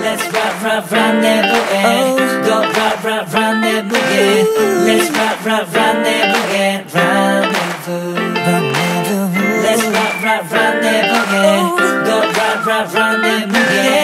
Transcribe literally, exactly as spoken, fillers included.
Let's run run rendezvous yeah Go run run rendezvous yeah Let's run run rendezvous yeah Rendezvous Let's run run rendezvous yeah Go run run rendezvous yeah